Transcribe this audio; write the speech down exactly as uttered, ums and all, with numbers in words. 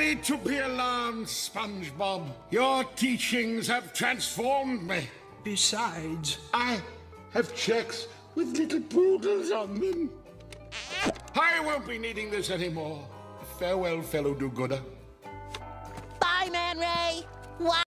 need to be alarmed, SpongeBob. Your teachings have transformed me. Besides, I have checks with little poodles on them. I won't be needing this anymore. Farewell, fellow do-gooder. Bye, Man Ray. Wow.